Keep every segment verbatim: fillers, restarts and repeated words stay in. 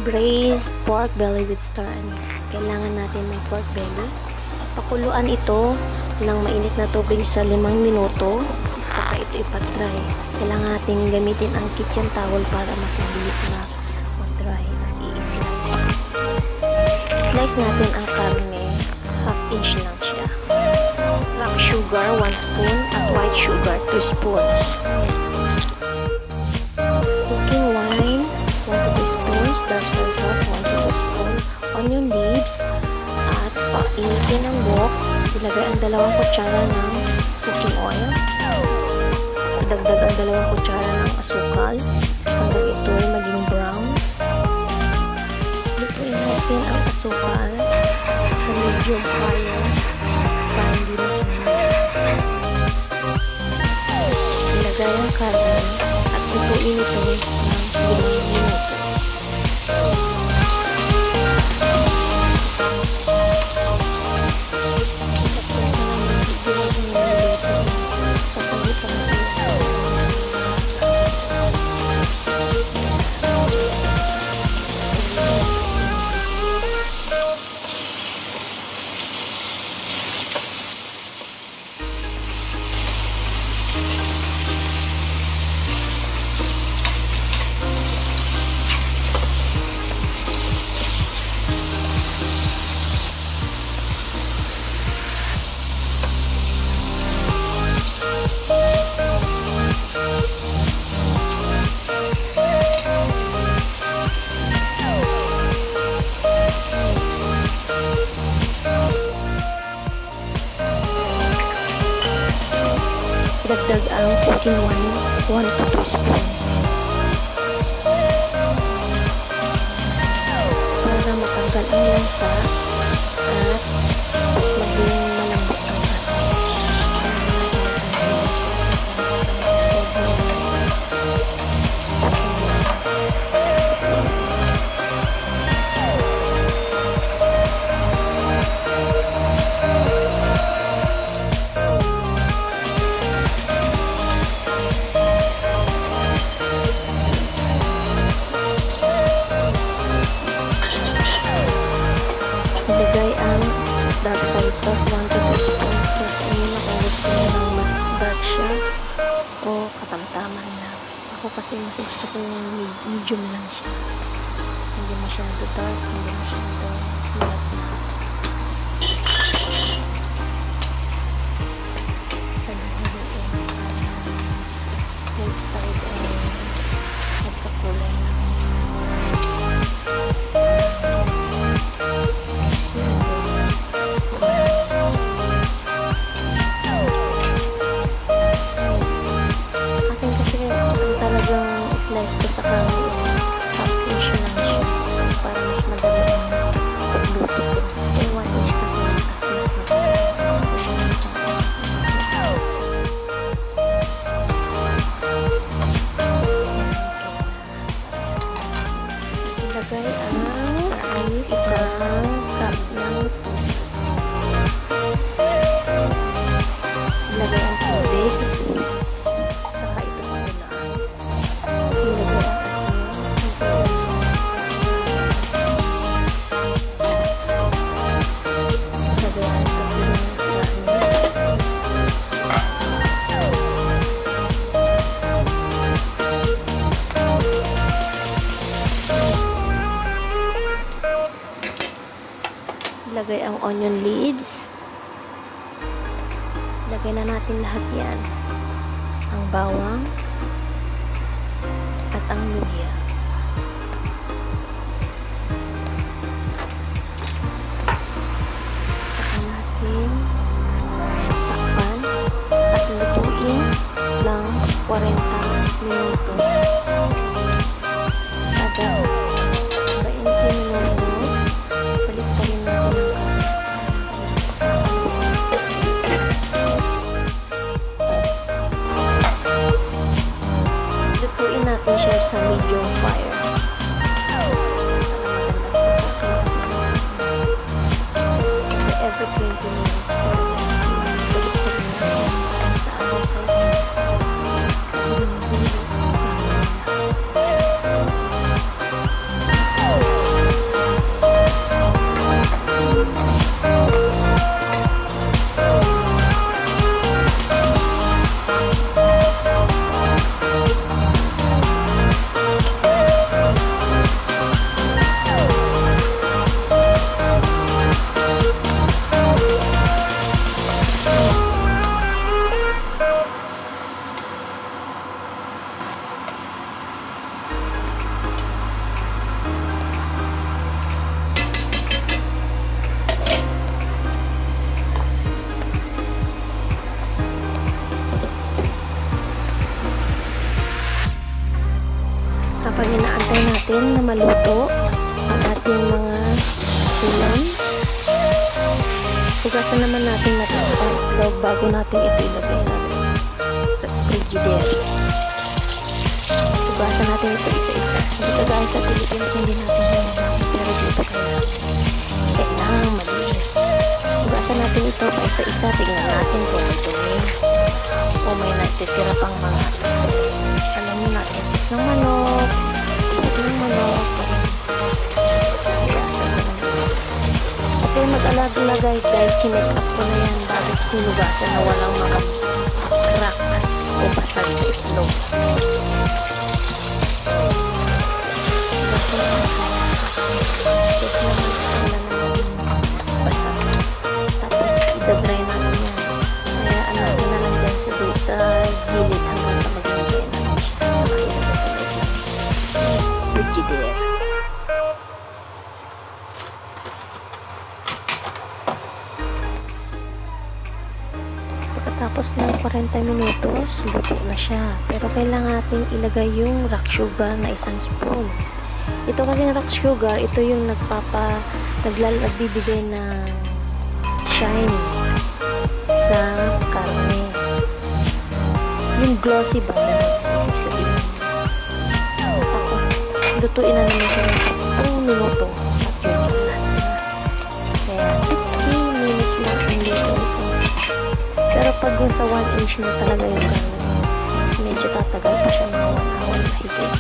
Braised pork belly with star anise. Kailangan natin ng pork belly. Pakuluan ito ng mainit na tubig sa limang minuto. Saka ito ipatry. Kailangan natin gamitin ang kitchen towel para mas mabilis na mag-dry. At i-slice. I-slice natin ang karne. Half inch lang siya. Black sugar, one spoon. At white sugar, two spoons. Cooking wine, one to two spoons. Dark soy sauce, one to two spoons. Onion leaves. At painitin ang wok. Ilagay ang dalawang kutsara ng cooking oil. Idagdag ang dalawang kutsara ng asukal hanggang ito ay maging brown. Lutuin natin ang asukal sa medium fire para hindi na sinunod. Ilagay ang karne at lutuin ito ng limang minuto. Dagdag ang cooking wine, one to two spoon. Para matanggal ang lansa at maging malambot ang ilagay ang dark soy sauce, one to two spoons. Kasi yun ako gusto ng mas dark siya o katamtaman lang. Ako kasi mas gusto ko yung medium lang siya. Hindi masyado dark, hindi masyado malat na. Both side ay nagkakulay na. Slice ko sa karne is half inch lang siya para mas madali ang pagluto ko. Kaya one inch kasi mas mas ilagay ang isang cup ng tubig. Ilagay ang tubig. Ilagay ang onion leaves. Ilagay na natin lahat yan. Ang bawang at ang luya. Saka natin takpan at lutuin ng forty minuto. Kada twenty minuto balik pa rin natin ang lutuin natin siya sa medium fire. Every twenty minutes balik pa rin natin sa other side. natin na maluto ang ating mga ulam. Hugasan naman natin natin bago natin ito ilagay sa frigidaire. Hugasan natin ito isa-isa. Dito guys sa Pilipinas hindi natin hinahamas, pero dito kaya kailangan malinis. Hugasan natin ito pa isa-isa. Tingnan natin kung may dumi o may natitira pang mga alam nyo na etis ng manok, etis ng manok. Okay, mag-alala na guys dahil chinek up ko na yan bago hinugasan na walang mga crack o basag sa itlog. Basag. Tapos idadry natin yan. Kaya ano na lang dyan sa doon sa gilid hanggang sa maghintay natin siya. Nakilagay sa loob lang. Frigidaire. Tapos ng forty minutos, luto na siya. Pero kailangan natin ilagay yung rock sugar na isang spoon. Ito kasi rock sugar, ito yung nagpapa, nagbibigay ng shine sa karne. Yung glossy ba? Ibig sabihin. Tapos, lutuin na naman siya ng ten minuto. At yun yung lasa. Kaya, fifteen minutes lang ang luto ito. Pero pag sa one inch na talaga yung gano'n, mas medyo tatagal pa siya mga one hour na higit.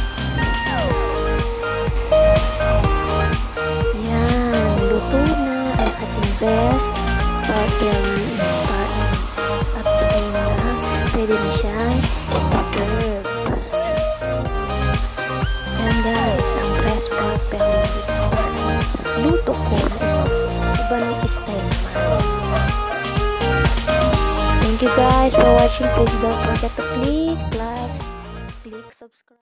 Yan, luto na ang ating best barbell star anise. At ngayon na, pwede na siyang i-serve. Yan guys, ang best barbell star anise. Luto ko na isang iba ng style naman. Thank you guys for watching. Please don't forget to click like, click subscribe.